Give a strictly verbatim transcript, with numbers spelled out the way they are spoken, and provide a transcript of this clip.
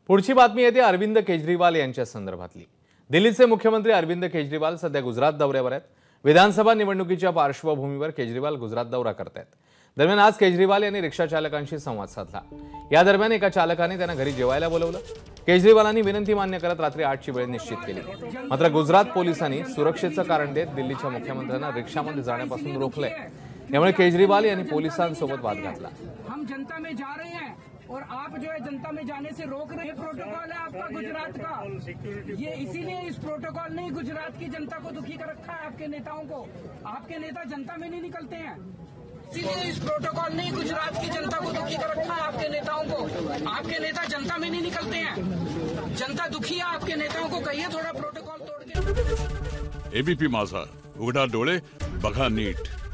पुढची बातमी येते अरविंद केजरीवाल यांच्या संदर्भातली। दिल्लीचे मुख्यमंत्री अरविंद केजरीवाल सध्या गुजरात दौऱ्यावर आहेत। विधानसभा निवडणुकीच्या पार्श्वभूमीवर केजरीवाल गुजरात दौरा करतायत। दरम्यान आज केजरीवाल यांनी रिक्षा चालकांशी संवाद साधला। या दरम्यान एका चालकाने त्यांना घरी जेवायला बोलवलं। केजरीवालांनी विनंती मान्य करत रात्री आठची वेळ निश्चित केली। मात्र गुजरात पोलिसांनी सुरक्षेचं कारण देत दिल्लीच्या मुख्यमंत्र्यांना रिक्षामध्ये जाण्यापासून रोखलंय। यामुळे केजरीवाल यांनी पोलिसांसोबत वाद घातला। हम जनता में जा रहे हैं और आप जो है जनता में जाने से रोक रहे हैं। प्रोटोकॉल है आपका गुजरात का, ये इसीलिए इस प्रोटोकॉल ने गुजरात की जनता को दुखी कर रखा है। आपके नेताओं को, आपके नेता जनता में नहीं निकलते हैं, इसीलिए इस प्रोटोकॉल ने गुजरात की जनता को दुखी कर रखा है। आपके नेताओं को, आपके नेता जनता में नहीं निकलते हैं, जनता दुखी है। आपके नेताओं को कहिए थोड़ा प्रोटोकॉल तोड़ के। एबीपी माझा, उघडा डोळे बघा नीट।